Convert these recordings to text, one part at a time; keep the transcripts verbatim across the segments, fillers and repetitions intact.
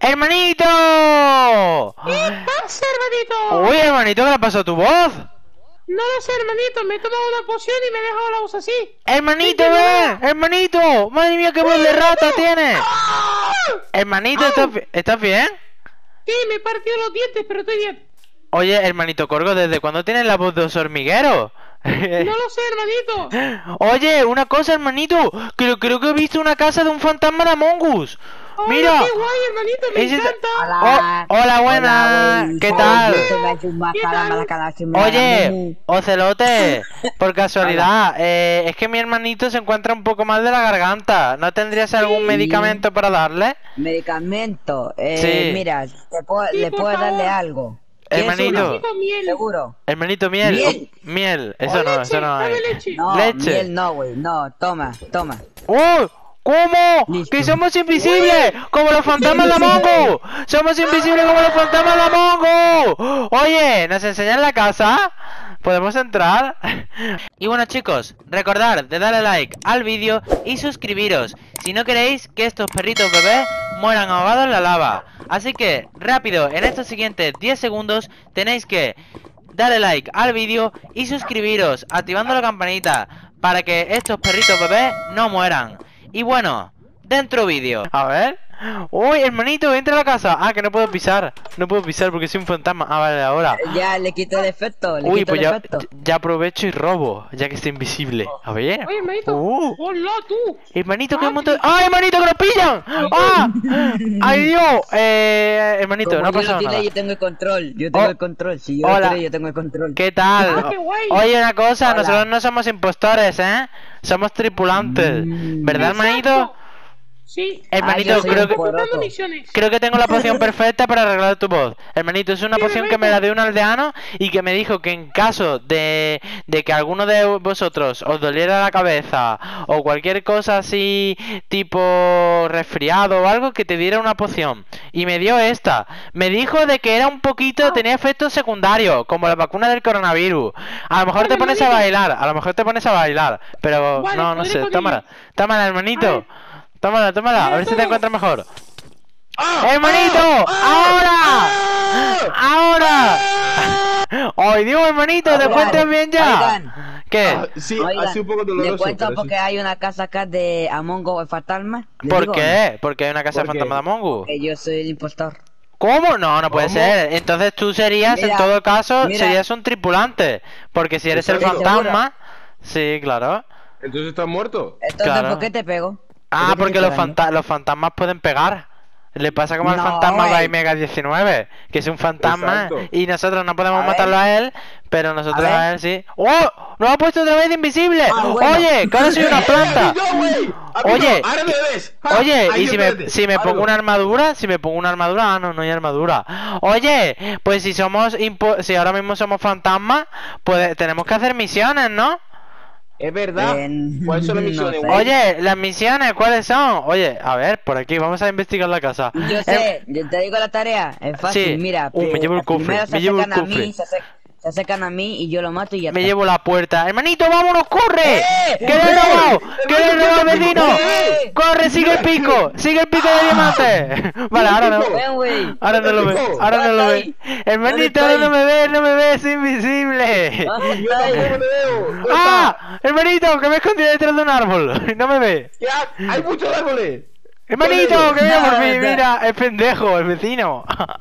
¡Hermanito! ¿Qué pasa, hermanito? Uy, hermanito, ¿qué le pasó a tu voz? No lo sé, hermanito, me he tomado una poción y me he dejado la voz así. ¡Hermanito, Sí, que ven! no. ¡Hermanito! ¡Madre mía, qué voz de rata tiene! ¡Ah! Hermanito, ¿estás, bi- ¿estás bien? Sí, me he partido los dientes, pero estoy bien. Oye, hermanito Corgo, ¿desde cuándo tienes la voz de oso hormiguero? No lo sé, hermanito. Oye, una cosa, hermanito. Creo, creo que he visto una casa de un fantasma de Among Us. Hola, Mira. qué guay, hermanito, me Ese- encanta. Oh, hola, buena. ¿Qué tal? ¿Qué tal? Oye, Ocelote, por casualidad, eh, es que mi hermanito se encuentra un poco mal de la garganta. ¿No tendrías algún Sí. medicamento para darle? Medicamento. Eh, Sí. Mira, te puedo- Sí, le por puedes darle favor. algo. ¿Quieres Hermanito. uno? Necesito miel. ¿Seguro? Hermanito, miel. Miel. Oh, miel. Eso O no, leche, eso no hay. dame leche. No, Leche. miel no, güey. No, toma, toma. ¡Oh! ¿Cómo? Listo. ¡Que somos invisibles! ¡Como los fantasmas de Among Us! ¡Somos invisibles como los fantasmas de Among Us! Oye, ¿nos enseñan la casa? ¿Podemos entrar? Y bueno, chicos, recordad de darle like al vídeo y suscribiros si no queréis que estos perritos bebés mueran ahogados en la lava. Así que, rápido, en estos siguientes diez segundos tenéis que darle like al vídeo y suscribiros activando la campanita para que estos perritos bebés no mueran. Y bueno, dentro vídeo. A ver. Uy, hermanito, entra a la casa. Ah, que no puedo pisar. No puedo pisar porque soy un fantasma. Ah, vale, ahora. Ya le quito el efecto. Le Uy, quito pues el ya, efecto. ya aprovecho y robo, ya que está invisible. A ver. Oye, hermanito. Uh, Hola, tú. hermanito, que Ah, un montón. ¡Ah, hermanito, que nos pillan! ¡Ah! ¡Ay, Dios! Eh, hermanito, Como no ha yo lo pasado tiré, nada. yo tengo el control. Yo tengo Oh. el control. Si yo Hola. lo tiré, yo tengo el control. ¿Qué tal? Ah, qué guay. Oye, una cosa, Hola. nosotros no somos impostores, ¿eh? Somos tripulantes. Mm. ¿Verdad, hermanito? Exacto. Sí. Hermanito, Ah, yo soy creo un que... poroto. Completando misiones. Creo que tengo la poción perfecta para arreglar tu voz. Hermanito, es una Sí, poción que me la dio un aldeano y que me dijo que en caso de, de que alguno de vosotros os doliera la cabeza o cualquier cosa así tipo resfriado o algo, que te diera una poción. Y me dio esta. Me dijo de que era un poquito, tenía efectos secundarios, como la vacuna del coronavirus. A lo mejor Vale, te pones a hermanito. bailar, a lo mejor te pones a bailar, pero Vale, no, no podré sé. con Tómala, ello. tómala, hermanito. A ver. Tómala, tómala, a Mira, ver si te toma. encuentras mejor. ¡Ah! ¡Hermanito! ¡Ahora! ¡Ahora! ¡Ay, Dios, hermanito! ¿Te Oigan, encuentras bien ya? oigan. ¿Qué? Ah, sí, Oigan, ha sido un poco le doloroso. cuento pero porque sí. hay una casa acá de Among Us fantasma. ¿Le ¿Por digo o qué? Porque hay una casa de ¿Por qué? fantasma de Among Us. no? Que yo soy el impostor. ¿Cómo? No, no puede ¿Cómo? ser. Entonces tú serías, en Mira, todo caso, mira. serías un tripulante. Porque si eres el ¿Estás fantasma... Sí, claro. Entonces estás muerto. Entonces, Claro. ¿por qué te pego? Ah, ¿Por qué porque te los, pegan? fanta- los fantasmas pueden pegar. Le pasa como al No, fantasma eh. de Mega diecinueve, que es un fantasma Exacto. y nosotros no podemos A ver. matarlo a él, pero nosotros A a, ver. él sí. ¡Oh! ¡Nos ha puesto otra vez de invisible! Ah, bueno. Oye, que ahora soy una planta. ¡Amigo, güey! ¡Amigo, Oye, ahora me ves. Ja, Oye, ahí y si me, espérate. si me pongo Algo. una armadura, si me pongo una armadura, ah, no, no hay armadura. Oye, pues si somos, impo- si ahora mismo somos fantasmas, pues tenemos que hacer misiones, ¿no? Es verdad. Eh, ¿Cuáles son las no misiones, sé. güey? Oye, las misiones, ¿cuáles son? Oye, a ver, por aquí, vamos a investigar la casa. Yo Em, sé, yo te digo la tarea, es fácil, Sí. mira, Uh, me pri- llevo el cofre, primero me se llevo el acercan a cofre. mí, se, ace- se acercan a mí y yo lo mato y ya Me está. llevo la puerta. Hermanito, vámonos, corre. ¡Eh! ¡Que le he ¡Eh! robado! ¡Que le he ¡Hermanito, robado al qué vecino! ¡Eh! ¡Corre, sigue el pico! ¡Sigue el pico de diamante! Vale, ahora no. Ven, güey. Ahora no lo ve. pico? Ahora no lo ¿Dónde ve. estoy? Hermanito, ¿Dónde ahora no estoy? me ves, no me ves, es invisible. ¿Dónde Yo tampoco estoy? te veo. ¿Dónde ¡Ah! Hermanito, que me he escondido detrás de un árbol. No me ve. está? Ya, hay muchos árboles. Hermanito, que veo por No, fin. no. Mira, es pendejo, el vecino.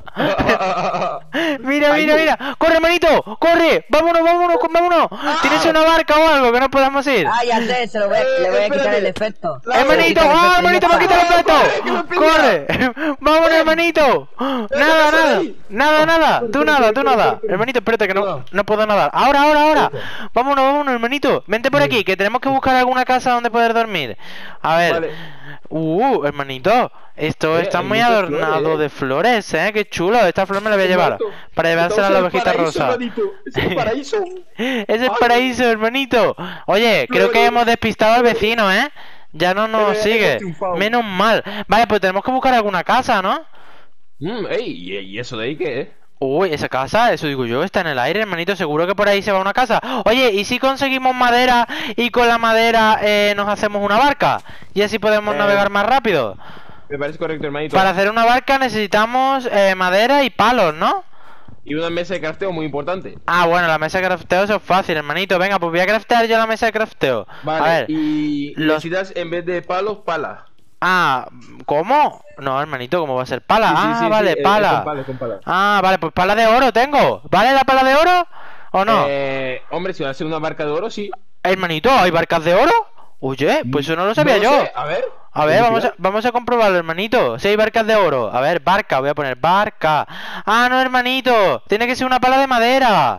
Mira, mira, mira. ¡Corre, hermanito! ¡Corre! ¡Vámonos, vámonos, vámonos! ¿Tienes una barca o algo que no podamos ir? Ah, ya sé, se lo voy, Eh, le voy a quitar espérate. el efecto. La- ¡Hermanito! Le voy a ¡Ah, quitar hermanito, me el quita el efecto. efecto! ¡Corre, que me ¡Corre! ¡Vámonos, hermanito! Nada, pasa nada, ahí? nada, nada, tú nada, tú nada. Hermanito, espérate que no, no puedo nadar. Ahora, ahora, ahora. Vámonos, vámonos, hermanito. Vente por aquí, que tenemos que buscar alguna casa donde poder dormir. A ver. Vale. Uh, hermanito, esto Eh, está hay muy muchas adornado flores, eh. de flores, eh. Qué chulo. Esta flor me la voy a llevar Exacto. para llevársela a la Estamos en el ovejita paraíso, rosa. hermanito. Es el paraíso. Es el Ay. paraíso, hermanito. Oye, creo que Flores. hemos despistado al vecino, ¿eh? Ya no nos Eh, sigue. hemos triunfado. Menos mal. Vale, pues tenemos que buscar alguna casa, ¿no? Mm, ey, ¿y y eso de ahí qué es? Uy, esa casa, eso digo yo, está en el aire, hermanito. Seguro que por ahí se va una casa. Oye, ¿y si conseguimos madera y con la madera eh, nos hacemos una barca? Y así podemos Eh. navegar más rápido. Me parece correcto, hermanito. Para hacer una barca necesitamos eh, madera y palos, ¿no? Y una mesa de crafteo muy importante. Ah, bueno, la mesa de crafteo eso es fácil, hermanito. Venga, pues voy a craftear yo la mesa de crafteo. Vale, a ver. y los- necesitas en vez de palos, pala. Ah, ¿cómo? No, hermanito, ¿cómo va a ser pala? Sí, sí, ah, sí, vale, sí, eh, pala. con pala, con pala. Ah, vale, pues pala de oro tengo. ¿Vale la pala de oro? ¿O no? Eh, hombre, si va a ser una barca de oro, sí. Hermanito, ¿hay barcas de oro? Oye, pues eso no lo sabía No yo. sé, a ver. A ver, vamos a, vamos a comprobarlo, hermanito. Si hay barcas de oro. A ver, barca, voy a poner barca. Ah, no, hermanito. Tiene que ser una pala de madera.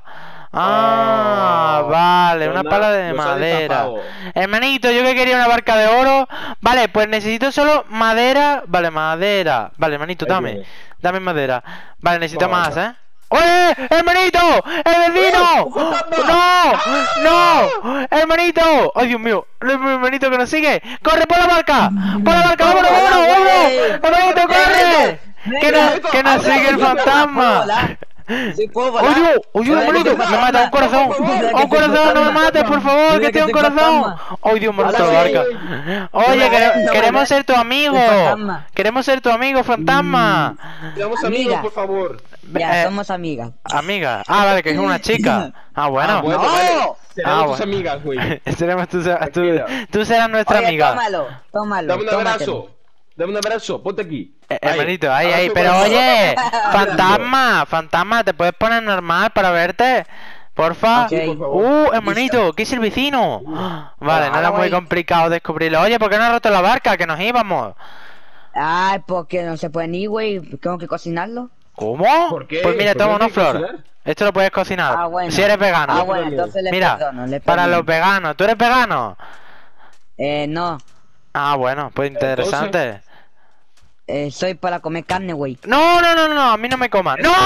Ah, Oh, vale, una Jonah, pala de nos ha madera. destapado. Hermanito, yo que quería una barca de oro. Vale, pues necesito solo madera. Vale, madera. Vale, hermanito, Ahí dame. tienes. Dame madera. Vale, necesito Toma, más, anda. ¿eh? ¡Oye! ¡Hermanito! ¡El vecino! ¡No! ¡No! ¡Hermanito! ¡Ay, Dios mío! ¡El hermanito que nos sigue! ¡Corre por la barca! ¡Por la barca! ¡Vámonos, vámonos, vámonos! ¡Hermanito, corre! ¡Que nos, que nos sigue el fantasma! Sí, puedo volar. ¡Oye! ¡Oye, hermanito! ¡Me mata! ¡Un corazón! ¡Un corazón! ¡No me mates, por favor! ¡Que tiene un corazón! ¡Ay, Dios! ¡Me ha roto la barca! Oye, quere- queremos ser tu amigo. fantasma. Queremos ser tu amigo, fantasma. Seamos Amiga. amigos, por favor. Ya, Eh, somos amigas. Amiga. Ah, vale, que es una chica. Ah, bueno. Ah, bueno, ¡No! vale. Seremos Ah, tus bueno. amigas, güey. Seremos tú, tú, Tranquila. tú serás nuestra Oye, amiga. tómalo, tómalo. Dame un tómatelo. abrazo. Dame un abrazo. Ponte aquí. Eh, Ahí. hermanito, ahí, ahí. Abrazo Pero con- oye, fantasma, fantasma, ¿te puedes poner normal para verte? Porfa. Ok. Sí, por favor. Uh, hermanito, ¿qué es el vecino? Vale, no era muy complicado descubrirlo. Oye, ¿por qué no has roto la barca? Que nos íbamos. Ay, porque no se pueden ir, güey. Tengo que cocinarlo. ¿Cómo? ¿Por qué? Pues mira, ¿Por qué toma no una tienes que flor. cocinar? Esto lo puedes cocinar. Ah, bueno. Si eres vegano. Ah, bueno, entonces le Mira, perdono, le para perdono. los veganos. ¿Tú eres vegano? Eh, no. Ah, bueno, pues interesante. Eh, soy para comer carne, güey. No, no, no, no, a mí no me comas. ¡No!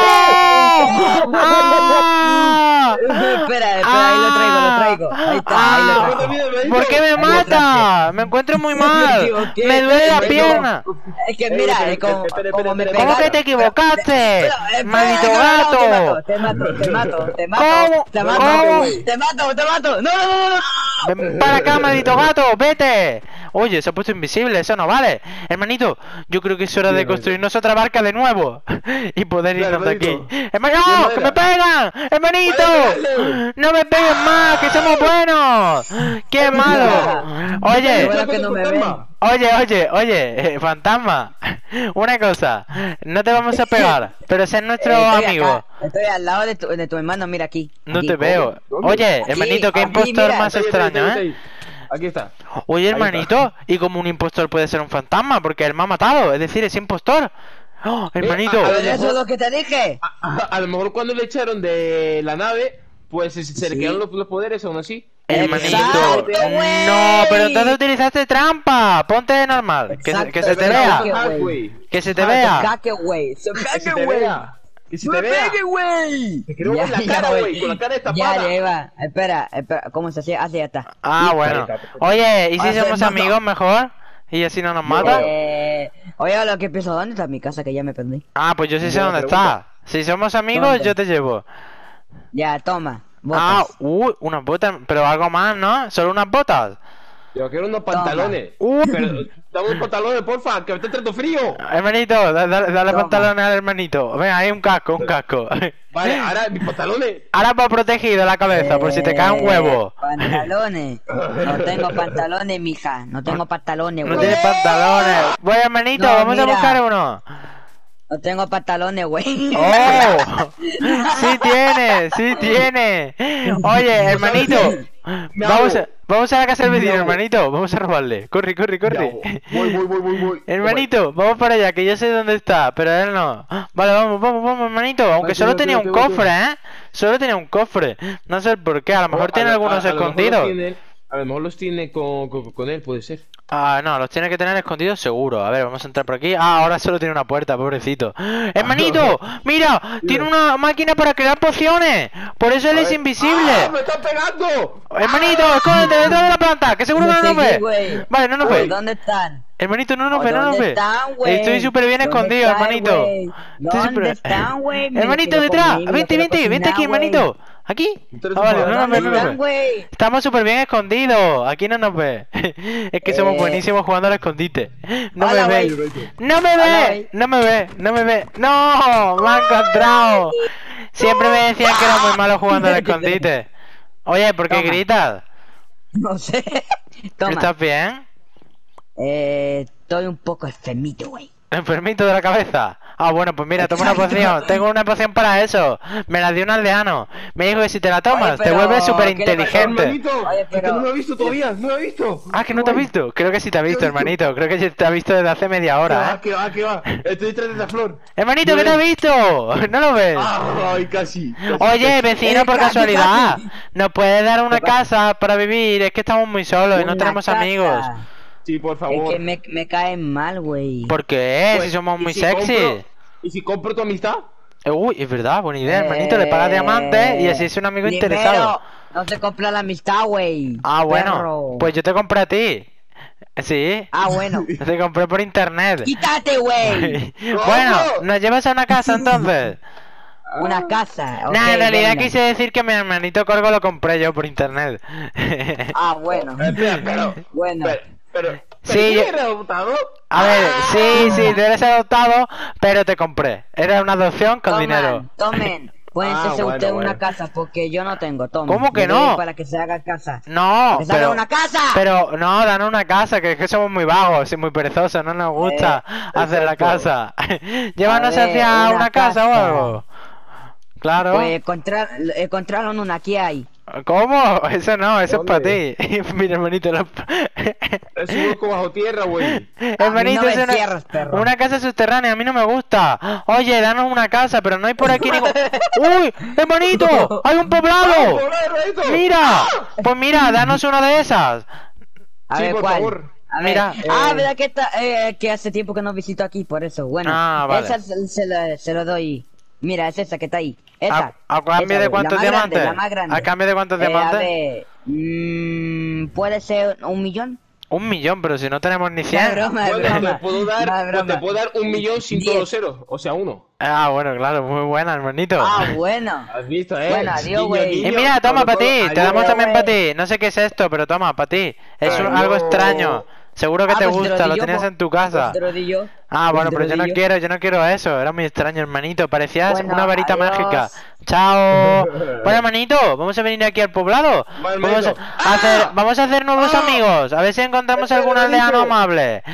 ¡Ah! espera, espera, ahí lo traigo, lo traigo. Ahí está, ahí lo Ah, traigo. ¿por qué me mata? Me encuentro muy mal. equivoqué, Me duele la me pierna. Es que mira, Espera, es como, espera, espera, como me espera, ¿Cómo que pegaron. te equivocaste? Espera, espera, Maldito no, no, no, gato. Te mato, te mato, te mato, ¿Cómo? te mato, ¿Cómo? te mato, te mato. No, no, no, no. Ven para acá, maldito gato, vete. Oye, se ha puesto invisible, eso no vale. Hermanito, yo creo que es hora de construirnos otra barca de nuevo y poder Dale, irnos de aquí. hermanito. ¡Hermano, Bien, no! ¡Que me pegan! ¡Hermanito! Dale, dale. ¡No me peguen más! ¡Que somos buenos! ¡Qué malo! Oye, Bueno, que no me ven. oye, oye, oye, eh, fantasma. Una cosa, no te vamos a pegar, pero ser nuestro Eh, estoy amigo. acá, estoy al lado de tu, de tu hermano, mira aquí. No aquí. te veo. ¿Dónde? Oye, Aquí, hermanito, qué aquí, impostor mira, más Ahí, ahí, extraño, ahí, ¿eh? ahí. Aquí está. Oye, Ahí está. hermanito, ¿y como un impostor puede ser un fantasma? Porque él me ha matado, es decir, es impostor. ¡Oh, hermanito! a- a Pero ver, eso es lo que te dije. A, a- a lo mejor cuando le echaron de la nave, pues se, se le Sí. quedaron los, los poderes aún así. Hermanito, Exacto, güey. no, pero entonces utilizaste trampa. Ponte de normal, que, se- Exacto, que se te es vea, verdad. Ah, güey. que se te Ah, vea. caque, güey. Se Que se pegue, te güey. vea. Que se ¡Me te vea. pegue, güey! Te quiero ver la cara, güey, con la cara Ya, destapada. ya iba. Espera, espera. ¿Cómo se hacía? Así ya está. Ah, Y- bueno. Ahí está. Oye, ¿y si Ah, se somos mata. amigos mejor? ¿Y así no nos mata? Eh, oye, lo que pienso, ¿dónde está mi casa? Que ya me perdí. Ah, pues yo sí sé Buena dónde pregunta. está. Si somos amigos, ¿Dónde? yo te llevo. Ya, toma. Ah, Botas. uy, unas botas, pero algo más, ¿no? ¿Solo unas botas? Yo quiero unos pantalones. Uh. Pero dame unos pantalones, porfa, que me está entrando frío. Hermanito, da- da- dale Toma. pantalones al hermanito. Venga, hay un casco, un casco. Vale, ahora mis pantalones. Ahora va protegido la cabeza, por si te cae un Eh, huevo. Pantalones. No tengo pantalones, mija. No tengo pantalones, No güey. tienes pantalones. Voy, hermanito, No, vamos a mira. buscar uno. No tengo pantalones, güey. ¡Oh! ¡Sí tiene! ¡Sí tiene! Oye, hermanito, Me vamos a, hago. vamos a la casa del vecino, Me hago. hermanito. Vamos a robarle. Corre, corre, corre. Voy, voy, voy, voy, voy. Hermanito, vamos para allá, que yo sé dónde está, pero él no. Vale, vamos, vamos, vamos, hermanito. Aunque Vale, solo tengo, tenía un tengo, tengo. cofre, ¿eh? Solo tenía un cofre. No sé el por qué, a lo mejor A tiene lo- algunos a- a lo mejor los escondidos. tiene- A lo mejor los tiene con, con, con él, puede ser. Ah, no, los tiene que tener escondidos seguro. A ver, vamos a entrar por aquí. Ah, ahora solo tiene una puerta, pobrecito. ¡Hermanito! ¡Mira! ¡Tiene una máquina para crear pociones! Por eso él A es ver. invisible. ¡Ah, me están pegando! Hermanito, escóndete detrás de la planta, que seguro que no nos Seguí, ve. güey. Vale, no nos Oye, ve. ¿dónde están? Hermanito, no nos ve, no nos ¿Dónde ve. están, güey? Estoy súper bien ¿Dónde escondido, están, hermanito. güey? Estoy ¿Dónde súper- están, güey? Me Hermanito, quiero detrás. comer, me Vente, quiero vente, vente aquí, cocinar, güey. hermanito. ¿Aquí? Tú eres Ah, un vale, no fantasma, nos ve, no nos están, ve. güey? Estamos súper bien escondidos. Aquí no nos ve. Es que somos Eh. buenísimos jugando al escondite. No Hola, me güey. ve. No me Hola, ve. güey. No me ve. No me ve. No, me ha encontrado. Siempre me decían que era muy malo jugando al escondite. Oye, ¿por qué Toma. gritas? No sé. Toma. ¿Estás bien? Eh, estoy un poco enfermito, güey. ¿Enfermito de la cabeza? Ah, bueno, pues mira, toma una Exacto. poción. Tengo una poción para eso. Me la dio un aldeano. Me dijo que si te la tomas, Oye, te pero, vuelves súper ¿qué le pasó, inteligente. Hermanito, Oye, es que pero- no me ha visto todavía, no me ha visto. Ah, que no te has visto. Creo que sí te ha visto, hermanito. Creo que sí te ha visto desde hace media ¿Qué hora, va, ¿eh? qué va, qué va? Estoy detrás de la flor. Hermanito, ¿No que te ha ves? visto. ¿No lo ves? Ay, casi. casi, Oye, casi. vecino, Eh, por casi, casualidad, casi. ¿nos puedes dar una ¿Qué pasa? casa para vivir? Es que estamos muy solos y no Una tenemos casa. amigos. Sí, por Es favor. que me, me caen mal, güey. ¿Por qué? Pues, Si somos ¿y muy si sexy. compro- ¿Y si compro tu amistad? Eh, Uy, es verdad, buena idea, hermanito. Le pagas diamantes y así es un amigo Primero, interesado. no se compra la amistad, güey. Ah, bueno. Perro. Pues yo te compré a ti. Sí. Ah, bueno. Te compré por internet. Quítate, güey. Bueno, ¿nos llevas a una casa entonces? Una casa. ok, Nah, en realidad venga. quise decir que mi hermanito Corgo lo compré yo por internet. Ah, bueno. Espera, pero. Bueno. Pero. pero Sí, ¿pero yo- quién era adoptado? A ver, Ah. sí, sí, tú eres adoptado, pero te compré. Era una adopción con Toman, dinero. Tomen. Pueden Ah, hacerse bueno, ustedes bueno. una casa porque yo no tengo. Tomen. ¿Cómo que Le doy no? Para que se haga casa. No, ¡Que se haga pero, una casa! pero no, danos una casa, que es que somos muy vagos y muy perezosos, no nos gusta hacer la exacto. casa. Llévanos ver, hacia una una casa o casa. algo. Claro. Pues encontrar, encontraron una aquí hay. ¿Cómo? Eso no, eso es para ¿Dónde? ti. Mira, hermanito, lo- Es un hueco bajo tierra, güey. hermanito, no me es una, encierres, perro. una casa subterránea, a mí no me gusta. Oye, danos una casa, pero no hay por aquí ningún... ¡Uy! ¡Hermanito! ¡Hay un poblado! ¡Hola, hermanito! ¡Mira! Pues mira, danos una de esas. A Sí, ver, por ¿cuál? favor. A ver. Mira, Ah, eh. verdad que, está, eh, que hace tiempo que no visito aquí, por eso. Bueno, Ah, vale. esa se, se la, se lo doy. Mira, es esa que está ahí. Esa. ¿A, a cambio esa, de güey, cuántos la más diamantes? Grande, la más grande. ¿A cambio de cuántos Eh, diamantes? A ver, mm, puede ser un millón. Un millón, pero si no tenemos ni No, cien. broma, es Bueno, broma. te puedo dar, No, es pues broma. te puedo dar un millón sin Diez. todos los ceros, o sea, uno. Ah, bueno, claro, muy buena, hermanito. Ah, bueno. ¿Has visto, eh? Bueno, adiós, Guiño, güey. Y guiño, mira, toma sobre para ti, todo, te adiós. damos también güey. para ti. No sé qué es esto, pero toma, para ti. Es un- Adiós. algo extraño. Seguro que Ah, te pues te gusta, di lo yo, tenías pues. en tu casa. Pues te lo di yo. Ah, Pues bueno, te pero lo yo di no yo. quiero, yo no quiero eso. Era muy extraño, hermanito. Parecías Bueno, una varita adiós. mágica. Chao. Bueno, hermanito, vamos a venir aquí al poblado. Vale, Vamos a hermanito. hacer, vamos a hacer nuevos ¡Ah! amigos. A ver si encontramos Espera, algún aldeano hermanito. amable.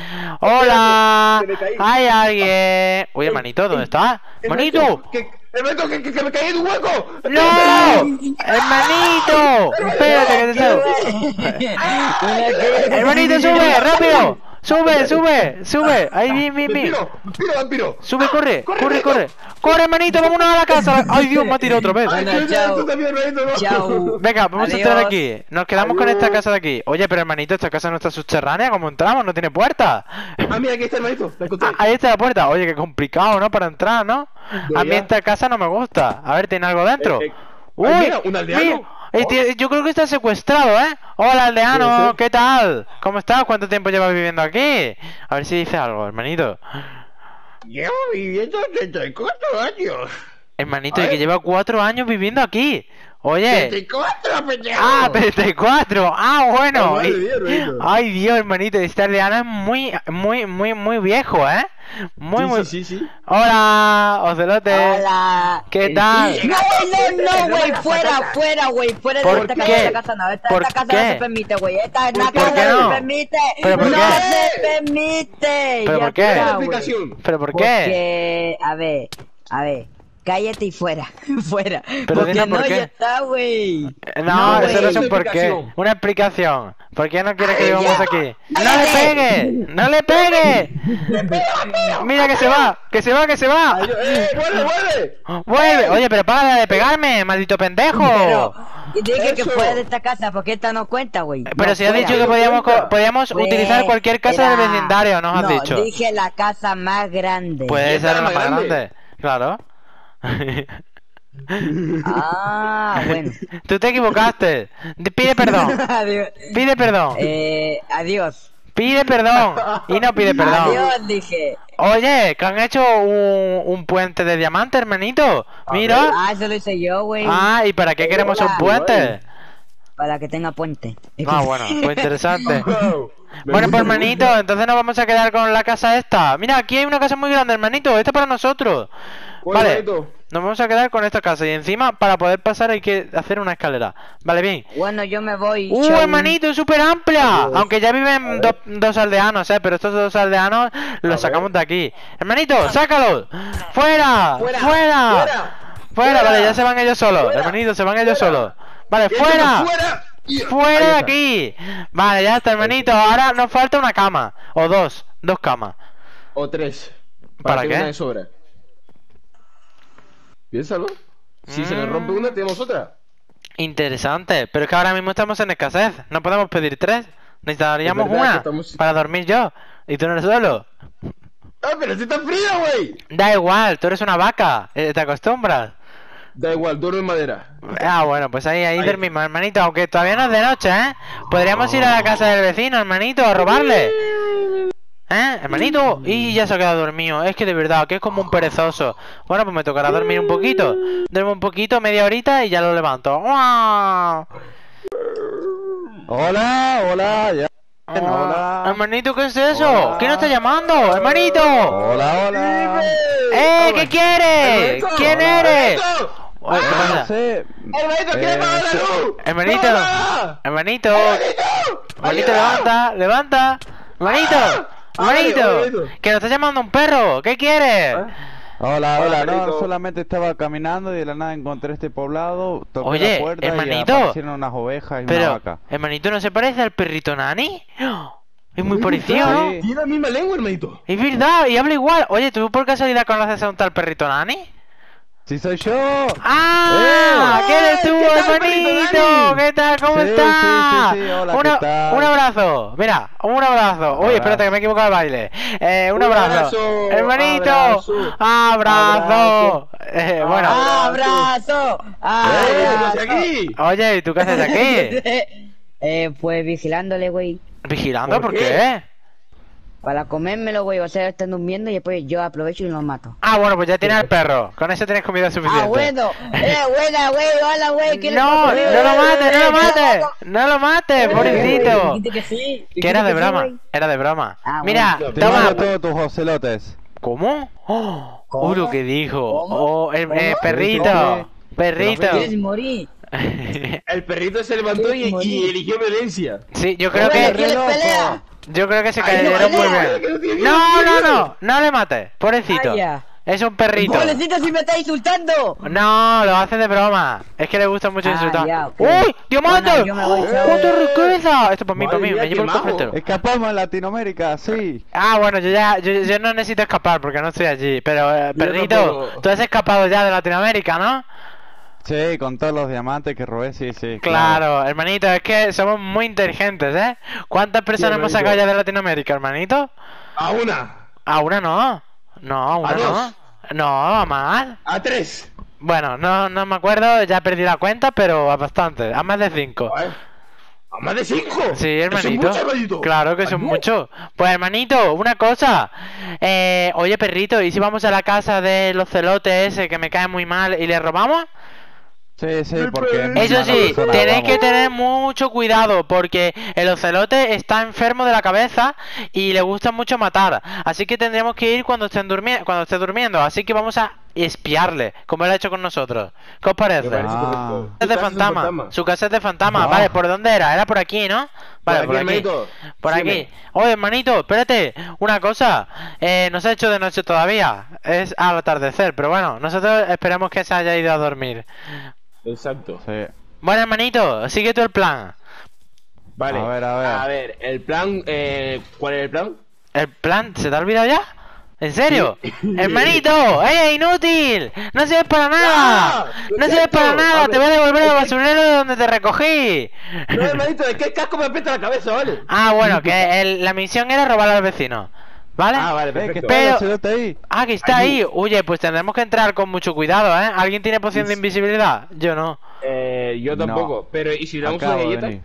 Hola. que me caí. Hay alguien. Oye, hermanito, ¿dónde estás? Hermanito. Que, hermanito, que, que, que me caí en un hueco. ¡No! ¡Hermanito! Espérate que te salgo. Hermanito, sube, rápido. Sube, sube, sube. Ahí, bien, bien, bien. Vampiro, vampiro, vampiro. Sube, corre, Corre, corre, hermanito. corre. Corre, hermanito, vámonos a la casa. Ay, Dios, me ha tirado otra vez. Ay, Bueno, tú, chao. tú también, hermanito, no. Chao. Venga, vamos a Adiós. entrar aquí. Nos quedamos con esta Adiós. casa de aquí. Oye, pero hermanito, esta casa no está subterránea. ¿Cómo entramos? No tiene puerta. Ah, mira, aquí está, hermanito. La encontré. Ah, ahí está la puerta. Oye, qué complicado, ¿no? Para entrar, ¿no? A mí ya. esta casa no me gusta. A ver, ¿tiene algo dentro? Eh, eh, Uy, ay, mira, un aldeano. mira, eh, Oh. tío, yo creo que está secuestrado, ¿eh? Hola, Puede aldeano, ser. ¿qué tal? ¿Cómo estás? ¿Cuánto tiempo llevas viviendo aquí? A ver si dice algo, hermanito. Llevo viviendo treinta y cuatro años. Hermanito, A y que ver. lleva cuatro años viviendo aquí. Oye. treinta y cuatro, pendejo. Ah, treinta y cuatro. Ah, bueno. Madre Y- mía, hermanito. Ay, Dios, hermanito, este aldeano es muy, muy, muy, muy viejo, ¿eh? Muy, Sí, muy... sí, sí, sí. Hola, Ocelote. Hola. ¿Qué tal? No, no, no, güey, fuera, fuera, güey, fuera de ¿Por esta qué? casa, esta casa no, esta, ¿Por esta casa qué? no se permite, güey, esta ¿Por la qué? casa ¿Por qué no no? se permite, ¿Pero por no qué? se permite. ¿Pero ya por qué? está, ¿Qué güey. explicación? ¿Pero por qué? Porque, a ver, a ver, cállate y fuera, fuera, Pero porque dinos no, por qué. ya está, güey. No, No, eso no güey. es un Una porqué. explicación. Una explicación. ¿Por qué no quiere que Ay, vivamos ya. aquí? ¡No le Cállate. pegue! ¡No le pegue! Mira que se va, que se va, que se va. Ay, ¡Eh, vuelve, vuelve! Vuelve. Oye, pero para de pegarme, maldito pendejo. Pero, dije que Eso. fuera de esta casa, porque esta no cuenta, güey. Pero No, si has fuera. dicho que podíamos, co- podíamos Pues, utilizar cualquier casa del era- vecindario, nos has no, dicho. dije la casa más grande. Puede ¿Esta ser era la más más grande. grande? Claro. Ah, bueno. Tú te equivocaste. Di- Pide perdón. Adiós. Pide perdón. Eh, adiós. Pide perdón. Y no pide perdón. Adiós, dije. Oye, que han hecho un, un puente de diamante, hermanito. Mira. Ah, eso lo hice yo, güey. Ah, ¿y para qué queremos un puente? Para que tenga puente. Ah, bueno, pues interesante. Wow. Me Bueno, gusta, pues me hermanito, gusta. entonces nos vamos a quedar con la casa esta. Mira, aquí hay una casa muy grande, hermanito. Esta para nosotros. Bueno, Vale, hermanito. nos vamos a quedar con esta casa. Y encima, para poder pasar hay que hacer una escalera. Vale, bien. Bueno, yo me voy. ¡Uh, chao. hermanito, es súper amplia! Adiós. Aunque ya viven do- dos aldeanos, eh. Pero estos dos aldeanos los sacamos de aquí. Hermanito, sácalos. ¡Fuera! ¡Fuera! Fuera, ¡Fuera! fuera, ¡Fuera! Vale, ya se van ellos solos. Fuera. Hermanito, se van ellos solos. Vale, Échalo fuera. ¡Fuera! Y- ¡Fuera Ahí de está. aquí! Vale, ya está, hermanito. Ahora nos falta una cama. O dos. Dos camas. O tres. ¿Para que qué? una de sobra. Piénsalo. Si se le Mm. rompe una, tenemos otra. Interesante. Pero es que ahora mismo estamos en escasez. No podemos pedir tres. Necesitaríamos Es verdad una que estamos- para dormir yo. Y tú no eres solo. ¡Ah, pero si está frío, güey! Da igual, tú eres una vaca. eh, Te acostumbras. Da igual, duermo en madera. Ah, bueno, pues ahí, ahí Ahí. dormimos, hermanito. Aunque todavía no es de noche, ¿eh? Podríamos ir a la casa del vecino, hermanito, a robarle. ¿Eh, hermanito? Y ya se ha quedado dormido. Es que de verdad, que es como un perezoso. Bueno, pues me tocará dormir un poquito. Duermo un poquito, media horita y ya lo levanto. ¡Guau! Hola, hola, ya. Ah, Hola. hermanito, ¿qué es eso? Hola. ¿Quién nos está llamando? ¡Hermanito! Hola, hola. ¡Eh! ¿Qué quieres? ¡Hermanito! ¿Quién eres? ¡Hermanito! Oye, ¿qué No pasa? sé. ¡Hermanito, quiere Eh, pagar la sí. luz! Hermanito, ¡Hola! hermanito, ¡Hermanito! hermanito, ¡Ayuda! levanta, levanta, hermanito, Ah, hermanito, vale, hermanito. que nos está llamando un perro, ¿qué quieres? Hola, Hola, hola, no, perrito. solamente estaba caminando y de la nada encontré este poblado, toqué Oye, la puerta hermanito. y aparecieron unas ovejas y una Pero, vaca. hermanito, ¿no se parece al perrito Nani? Es muy Uy, parecido, ¿verdad? ¿no? Sí. Tiene la misma lengua, hermanito. Es verdad, y habla igual. Oye, ¿tú por casualidad conoces a un tal perrito Nani? ¡Sí soy yo! ¡Ah! ¡Eh! ¿Qué eres tú, ¿Qué tal, perrito hermanito? Nani? ¿Qué tal? ¿Cómo Sí, sí, estás? sí, sí, hola, Una- ¿qué tal? Un abrazo. Mira, un abrazo. Uy, abrazo. espérate que me he equivocado de baile. Eh, un Un abrazo. abrazo, Hermanito. abrazo, Abrazo. Eh, bueno. ¡Abrazo! ¡Eh, ¡Abrazo! ¿qué haces aquí? Oye, ¿y tú qué haces aquí? eh, pues vigilándole, güey. ¿Vigilando? ¿Por ¿Por qué? qué? Para comérmelo, güey. O sea, están durmiendo y después yo aprovecho y los mato. Ah, bueno, pues ya tienes al perro. Con eso tienes comida suficiente. Ah, bueno. Eh, buena, güey. Hola, güey. ¿Quién le No, pasa? no lo mates, no lo Eh, mates. No lo mates, eh, pobrecito. dijiste que sí. Que era Dijiste de sí, broma. güey. Era de broma. Ah, Mira, bueno. Te toma. mando todos tus ocelotes. ¿Cómo? Oh, ¿Cómo? uy, lo que dijo. ¿Cómo? Oh, el, eh, ¿Cómo? perrito. Perrito. ¿Quieres morir? El perrito se levantó y, y eligió violencia. Sí, yo creo Güey, que. ¿quieres pelea? Yo creo que se Ay, no, cayeron muy pelea, que no bien. tiene No, no, miedo. no. No le mates. Pobrecito. Vaya. Es un perrito. Pobrecito, si me está insultando. No, lo hace de broma. Es que le gusta mucho Ah, insultar. ya, ok. ¡Uy! ¡Diamante! Bueno, yo me voy, chao. ¡Cuánta riqueza! Esto para mí, para Madre mí. mía, Me llevo qué el majo. cofre entero. Escapamos en Latinoamérica, sí. Ah, bueno, yo ya, yo, yo no necesito escapar porque no estoy allí. Pero, eh, Yo perrito, tampoco. tú has escapado ya de Latinoamérica, ¿no? Sí, con todos los diamantes que robé, sí, sí. Claro, hermanito, es que somos muy inteligentes, ¿eh? ¿Cuántas personas hemos hermanito. sacado ya de Latinoamérica, hermanito? A una. A una no. No, a una A no. dos. No, a más. A tres. Bueno, no, no me acuerdo, ya perdí la cuenta, pero a bastante, a más de cinco. Joder. ¿A más de cinco? Sí, Eso es hermanito. mucho, hermanito. Claro que son Ay, muchos. Pues hermanito, una cosa. Eh, oye, perrito, ¿y si vamos a la casa de los celotes ese que me cae muy mal y le robamos? Sí, sí, porque... es Eso mala sí, persona, tenéis vamos. que tener mucho cuidado porque el ocelote está enfermo de la cabeza y le gusta mucho matar. Así que tendremos que ir cuando estén durmi- cuando esté durmiendo. Así que vamos a espiarle, como él ha hecho con nosotros. ¿Qué os parece? Me parece Ah. correcto. Es de Su casa fantasma. Su casa es de fantasma. Ah. Vale, ¿por dónde era? Era por aquí, ¿no? Vale, por aquí, aquí. hermanito. Por aquí. Sígueme. Oye, hermanito, espérate. Una cosa. Eh, no se ha hecho de noche todavía. Es al atardecer, pero bueno, nosotros esperamos que se haya ido a dormir. Exacto. Sí. Bueno, hermanito, sigue tú el plan. Vale. A ver, a ver. A ver, el plan. Eh, ¿Cuál es el plan? ¿El plan se te ha olvidado ya? ¿En serio? ¡Hermanito! ¡Eh, inútil! ¡No sirves para nada! ¡Ah! ¡No sirves Exacto. para nada! A ¡Te ver, voy a devolver es al que- basurero de donde te recogí! No, hermanito, ¿de qué casco me aprieta la cabeza, vale? Ah, bueno, que el- la misión era robar al vecino. ¿Vale? Ah, vale, Eh, que perfecto. está el Pero- ocelote ahí. Ah, que está ahí. Oye, pues tendremos que entrar con mucho cuidado, ¿eh? ¿Alguien tiene poción de invisibilidad? Yo no. Eh, yo No. tampoco. Pero, ¿y si le damos Acabo una de galleta? venir.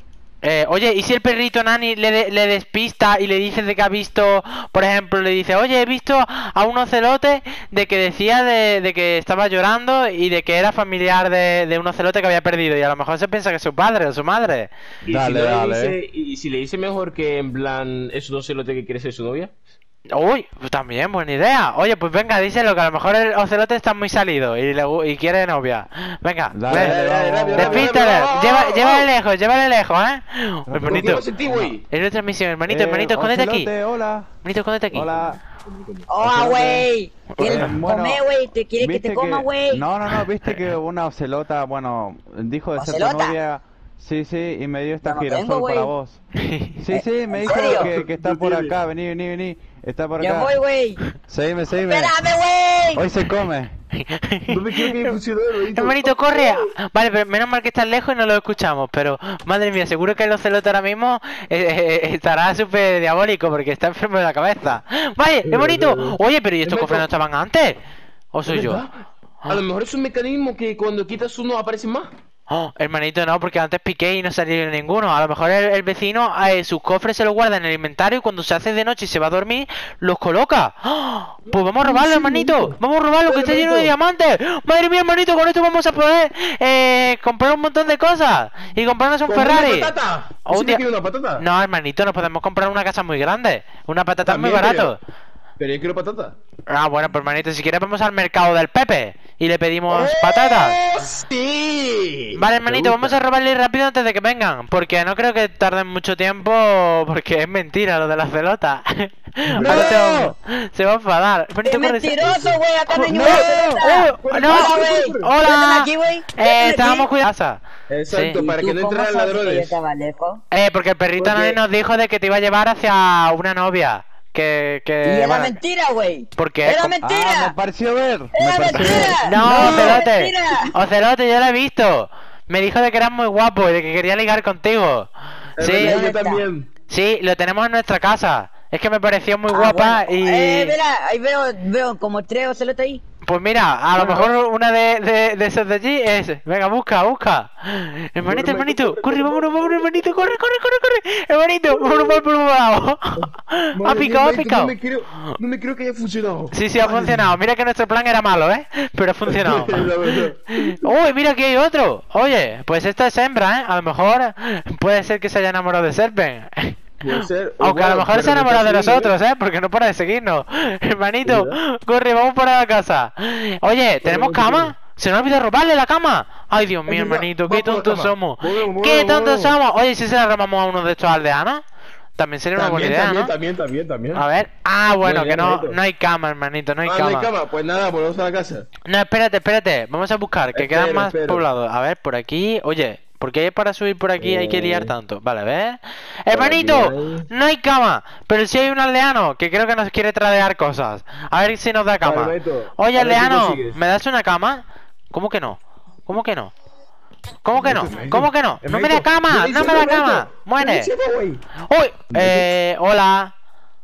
Eh, oye, ¿y si el perrito Nani le, de- le despista y le dice de que ha visto, por ejemplo, le dice, oye, he visto a un ocelote de que decía de, de que estaba llorando y de que era familiar de, de un ocelote que había perdido y a lo mejor se piensa que es su padre o su madre? ¿Y, Dale, si no dale. Le dice, y si le dice mejor que en plan, es un ocelote que quiere ser su novia? Uy, pues también, buena idea. Oye, pues venga, díselo, que a lo mejor el ocelote está muy salido y, le, gu- y quiere novia. Venga, Dale, ven. dale, dale, vamos, dale, vamos. Despístale, vamos, lleva, vamos, llévale vamos. lejos, llévale lejos, ¿eh? ¿Qué Hermanito, vas a ti, güey? es retransmisión, hermanito, Eh, hermanito, escóndete aquí. Ocelote, hola. Hermanito, escóndete aquí. Hola. ¡Hola, güey! Eh, ¿Quieres bueno, comer, güey? ¿Te quiere que viste te coma, güey? No, no, no, viste que una ocelota, bueno, dijo de ser tu ¿Ocelota? novia. Sí, sí, y me dio esta No, no girasol tengo, güey. para vos. Sí, sí, me ¿en dijo serio? que, que está por acá, vení, vení, vení. Está por Ya acá. voy, güey. Seguime, seguime. ¡Espérame, güey! Hoy se come. No me quiero que funcione, hermanito. Hermanito, corre. Vale, pero menos mal que estás lejos y no lo escuchamos. Pero, madre mía, seguro que el ocelote ahora mismo eh, eh, estará súper diabólico porque está enfermo de la cabeza. Vale, hermanito. Oye, pero ¿y estos cofres no estaban antes? ¿O soy yo? ¿Verdad? A lo mejor es un mecanismo que cuando quitas uno aparecen más. Oh, hermanito, no, porque antes piqué y no salió ninguno. A lo mejor el, el vecino eh, sus cofres se los guarda en el inventario y cuando se hace de noche y se va a dormir, los coloca. ¡Oh! Pues vamos a robarlo, Sí, hermanito. hermanito. Vamos a robarlo, que Dale, está lleno de hermanito. diamantes. Madre mía, hermanito, con esto vamos a poder eh, comprar un montón de cosas y comprarnos un ¿Como Ferrari. una patata? O ¿Sí un te día- quiero una patata? No, hermanito, nos podemos comprar una casa muy grande. Una patata es muy También, barato. Pero, pero yo quiero patata. Ah, bueno, pues hermanito, si quieres vamos al mercado del Pepe y le pedimos ¡Oh, patatas. ¡Sí! Vale, Me hermanito, vamos gusta. a robarle rápido antes de que vengan. Porque no creo que tarden mucho tiempo. Porque es mentira lo de las pelotas. Ahora se va, se va a enfadar. ¡Es Hermanito, corre. mentiroso, güey! ¡Acá no hay ¡No! ninguna pelota! ¡Oh! ¡No! ¡Hola, güey! Véndeme ¡Hola! aquí, güey! Eh, Véndeme estábamos aquí. cuidando casa. Exacto, Sí. para ¿Y que tú no cómo entren sabes que yo ladrones. estaba lejos? Eh, porque el perrito Porque- nadie nos dijo de que te iba a llevar hacia una novia. Que, Y que... era bueno, mentira, güey. ¿por qué? ¡Era ¿Cómo? mentira! Ah, me pareció ver. Me ¡Era pareció ver. mentira! No, ¡Era Ocelote. mentira! Ocelote, yo lo he visto. Me dijo de que eras muy guapo y de que quería ligar contigo. Es Sí, verdad, ¿Dónde yo está? también. sí, lo tenemos en nuestra casa. Es que me pareció muy Ah, guapa bueno. y... Eh, mira, ahí veo, veo como tres ocelotes ahí. Pues mira, a lo mejor una de, de, de esos de allí es... Venga, busca, busca. Hermanito, hermanito, corre, corre, corre, vámonos, vámonos, hermanito, corre, corre, corre, corre. Hermanito, vámonos por por un lado. Ha Madre picado, ha mía, picado. No me creo, no me creo que haya funcionado. Sí, sí, ha funcionado. Mira que nuestro plan era malo, ¿eh? Pero ha funcionado. La verdad. Uy, mira aquí hay otro. Oye, pues esta es hembra, ¿eh? A lo mejor puede ser que se haya enamorado de Serpen. Puede ser. Aunque a lo Bueno, mejor se ha pero me enamorado de está siguiendo, nosotros, ¿eh? Porque no para de seguirnos. Hermanito, ¿Verdad? corre, vamos para la casa. Oye, ¿tenemos corre, cama? corre. Se nos olvidó robarle la cama. Ay, Dios mío, Es verdad. hermanito, qué Vamos por la tontos cama. somos. Movemos, Qué movemos, tontos movemos. somos. Oye, si se la robamos a uno de estos aldeanos, también sería una buena También, idea, también, ¿no? también, también, también. A ver. Ah, bueno, Muy que bien, no, hermanito. no hay cama, hermanito, no hay Ah, no hay cama. cama. Pues nada, volvemos a la casa. No, espérate, espérate. Vamos a buscar, que Espero, quedan más espero. poblados. A ver, por aquí. Oye, ¿por qué para subir por aquí hay que liar Eh. tanto? Vale, ¿ves? ¡Hermanito! hay- No hay cama, pero sí hay un aldeano que creo que nos quiere tradear cosas. A ver si nos da cama. Vale, hermanito, Oye, a ver si aldeano, consigues. ¿me das una cama? ¿Cómo que no? ¿Cómo que no? ¿Cómo que no? Hermanito, ¿Cómo que no? ¡No me da hermanito, cama! yo le ¡No hice me da hermanito, cama! yo le ¡Muere! hice, güey. ¡Uy! Eh, hola.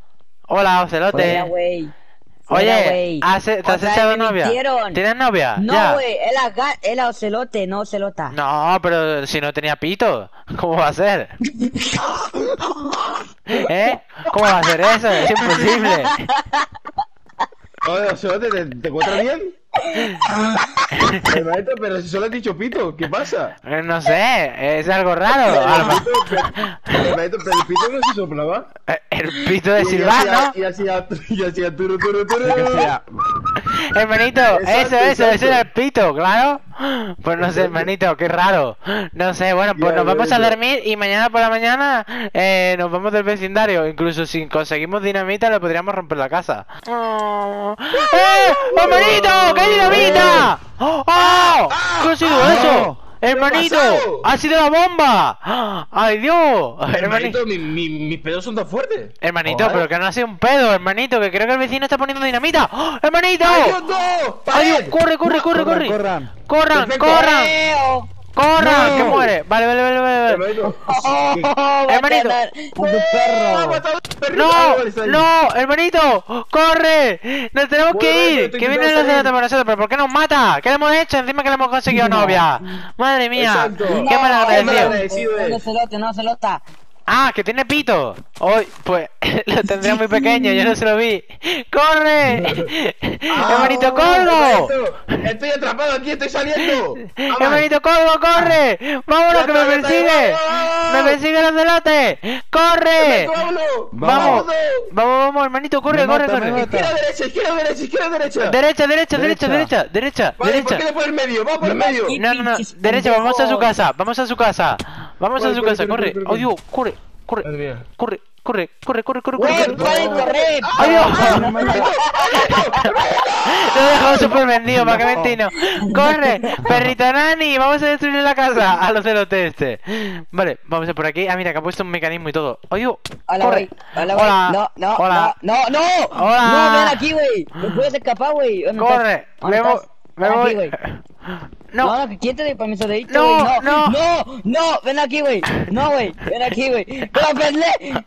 Hola, Ocelote. Fuera, güey. Fuera, Oye, güey. ¿has- ¿te has Otra vez echado me novia? mintieron. ¿Tienes novia? No, Ya. güey, era, ga- era ocelote, no ocelota. No, pero si no tenía pito, ¿cómo va a ser? ¿Eh? ¿Cómo va a ser eso? Es imposible. Oye, Ocelote, ¿te, te encuentras bien? Hermanito, pero si solo has dicho pito, ¿qué pasa? Eh, No sé, es algo raro. A lo mejor- Hermanito, pero, hermanito, pero el pito no se soplaba. Eh, El pito de Y Silván, hacía- ¿no? Y hacía, y hacía turu, turu, turu. Que sea. Hermanito, Exacto, eso, eso, exacto. ese era el pito, claro. Pues no sé, hermanito, qué raro. No sé, bueno, pues Ya, nos vamos a hermanito. dormir y mañana por la mañana eh, nos vamos del vecindario. Incluso si conseguimos dinamita le podríamos romper la casa. Oh. ¡Eh! ¡Hermanito! ¡Qué dinamita! ¡Oh! ¡Oh! ¿Qué ha sido ah, eso? ¿Qué ha ¡Hermanito! pasado? ¡Ha sido la bomba! ¡Ay, Dios! Hermanito, Hermanito, mi, mi, mis pedos son tan fuertes. hermanito, Joder. pero que no ha sido un pedo, hermanito, que creo que el vecino está poniendo dinamita. ¡Oh! ¡Hermanito! ¡Ay, Dios, no! ¡Ay, Dios! ¡Pared! ¡Corre, corre, corre, Corran, corre! corran. ¡Corran, Perfecto. corran! ¡Eo! ¡Corra! No. ¡Que muere! Vale, vale, vale, vale. vale. Hermanito. Oh, Hermanito. va a ganar a tu ¡Ha perro. matado a un perrito! ¡No! Ah, vale, está ahí. ¡No! ¡Hermanito! ¡Corre! ¡Nos tenemos Bueno, que bueno, ir! te ¡Que intentas vienen los de salir. la por nosotros! ¿Pero por qué nos mata? ¿Qué le hemos hecho? Encima que le hemos conseguido novia. ¡Madre mía! Exacto. ¡Qué No, mal agradecido! agradecido es. No se lota, no se lota. ¡Ah! ¡Que tiene pito! Hoy, pues, lo tendría muy pequeño, yo no se lo vi. ¡Corre! Ah, ¡Hermanito Colgo! hermanito, Estoy atrapado aquí, estoy saliendo. Vamos. ¡Hermanito Colgo, corre! ¡Vámonos, Ya que me está, ya está, persigue! vamos. ¡Me persigue el ocelote! ¡Corre! Vámonos. ¡Vamos! ¡Vamos, vamos, hermanito! ¡Corre, Me corre, mata, me corre! mata. Izquierda, derecha, izquierda, derecha, izquierda, derecha. Derecha, derecha, derecha, Derecha. derecha, derecha, Vale, ¿por derecha. qué no por el medio? Vamos por el medio. No, no, no, Pinches derecha, vamos a su pendejos. casa, vamos a su casa. Vamos a Corre, su corre, casa, corre, corre. corre, ¡Oh, Dios! Corre, corre, Madre mía. corre, corre, corre, corre, corre, Güey, corre. pueden correr. ¡Ay, Dios! No, no, no. Lo he dejado súper vendido, para que mentino. ¡Corre! ¡Perrito Nani! Vamos a destruir la casa a los celotes este. Vale, vamos a por aquí. Ah, mira, que ha puesto un mecanismo y todo. ¡Oh, Dios! Hola, ¡Corre! güey. Hola, güey. Hola. No, no, Hola. no, no, no. Hola. No, ven aquí, güey. No puedes escapar, güey. ¿Dónde ¡Corre! estás? ¿Dónde Me voy. estás? Me Ven aquí, voy. güey. No. No, no, ¿quién te dio permiso de irte, No, güey? no. no, no, no, ven aquí, güey. No, güey, ven aquí, güey. ¡Cóprenle!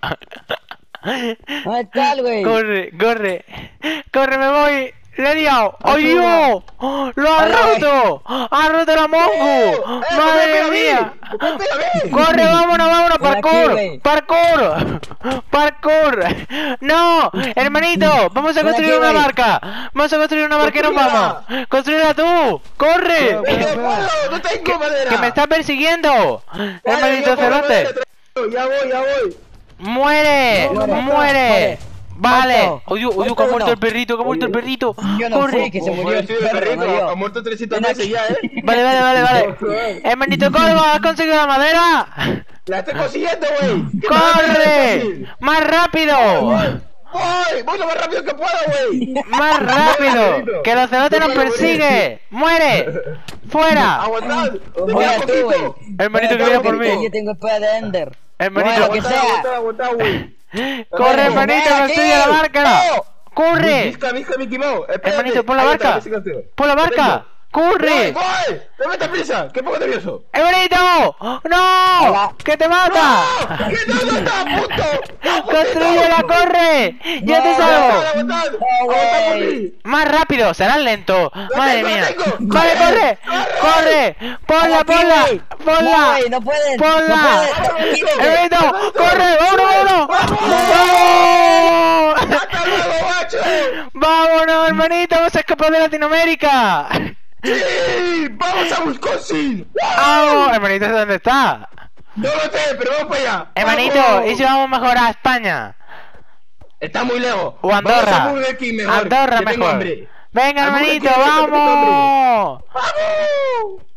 ¿Dónde estás, güey? Corre, corre, corre, me voy. Le he liado. ¡Ay, Dios! ¡Lo ha Hola, güey. roto! ¡Ha roto la Mongo! ¡Eh, ¡Madre me mía! pega a mí! ¡Me pega a mí! ¡Corre, vámonos, vámonos! Ven aquí, ¡Parkour! güey. ¡Parkour! ¡Parkour! ¡No! ¡Hermanito! ¡Vamos a Ven construir aquí, una güey. barca! ¡Vamos a construir una barca y nos Construyela. vamos! ¡Construyela tú! ¡Corre! Pero, ¡Que pero, no puedo! ¡No tengo madera! ¡Que me está persiguiendo! Vale, ¡Hermanito yo cojo celote! madera, traigo. Ya voy, ya voy. ¡Muere! No, muere, ¡Muere! muere. Vale. Muerto. Oye, oye, que ha Muerto muerto uno. el perrito, que ha muerto el perrito. Yo no Corre. fui, que se Ojo, murió el tío, el perro, perrito, no yo. ha muerto trescientas Ven veces aquí. ya, ¿eh? Vale, vale, vale, vale. Hermanito Corvo, ¿has conseguido la madera? La estoy consiguiendo, güey. Que ¡Corre! ¡Más rápido! ¡Voy! ¡Voy lo más rápido que puedo, güey! ¡Más rápido! ¡Que el celote nos persigue! ¡Muere! ¡Fuera! ¡Aguantad! ¡Te Oye, queda tú, güey. poquito! Hermanito, que viene por mí. Yo tengo espada de Ender. Hermanito, Bueno, que Aguantad, sea. aguantad, aguantad, güey. ¡Corre, Ven hermanito! aquí. ¡Construye la barca! No. ¡Corre! Visca, visca, Mickey Mouse. Espérate. Hermanito, pon la Ahí está, barca. ese canteo. ¡Pon la barca! ¡Voy, ¡Corre! voy! ¡No metas prisa! ¡Qué poco nervioso! ¡Hermanito! ¡No! Hola. ¡Que te mata! ¡No! ¡Que no, no está a punto! ¡Construyela, corre! ¡Ya te No, salvo! ¡Aguantad, aguantad! No, ¡Aguantad por güey. mí! Más rápido, serán lento. Madre tengo, mía. la tengo. Vale, corre, corre. Ponla, Aquí, ponla, güey. No, ponla. güey, no pueden. Ponla. No pueden. Hermanito, corre, vámonos, vámonos. ¡Vamos! ¡Hasta luego, macho! Vámonos, hermanito, vamos a escapar de Latinoamérica. ¡Sí! ¡Vamos a Wisconsin! Vamos, hermanito, ¿dónde está? No lo sé, pero vamos para allá. Hermanito, ¡Vamos! ¿y si vamos mejor a España? Está muy lejos. O Andorra. Vamos a Burger King mejor. Andorra que tengo mejor. hambre. Venga, A Burger hermanito, King, que tengo hambre. vamos. ¡Vamos!